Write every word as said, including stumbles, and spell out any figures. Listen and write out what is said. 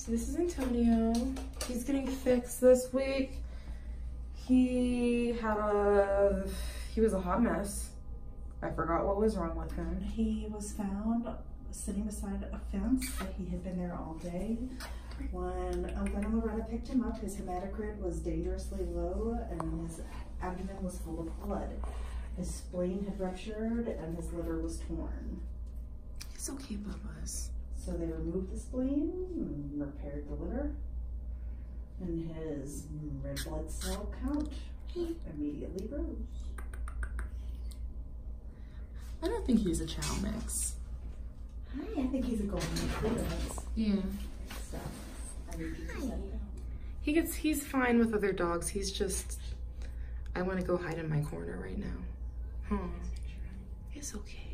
So this is Antonio. He's getting fixed this week. He had a, he was a hot mess. I forgot what was wrong with him. He was found sitting beside a fence that he had been there all day. When Glenn and Loretta picked him up, his hematocrit was dangerously low and his abdomen was full of blood. His spleen had ruptured and his liver was torn. It's okay, Bubba's. So they removed the spleen and repaired the liver. And his red blood cell count immediately rose. I don't think he's a chow mix. Hi, I think he's a golden retriever. Yeah. So, I need you to set it down. He gets, he's fine with other dogs. He's just, I want to go hide in my corner right now. Huh. It's okay.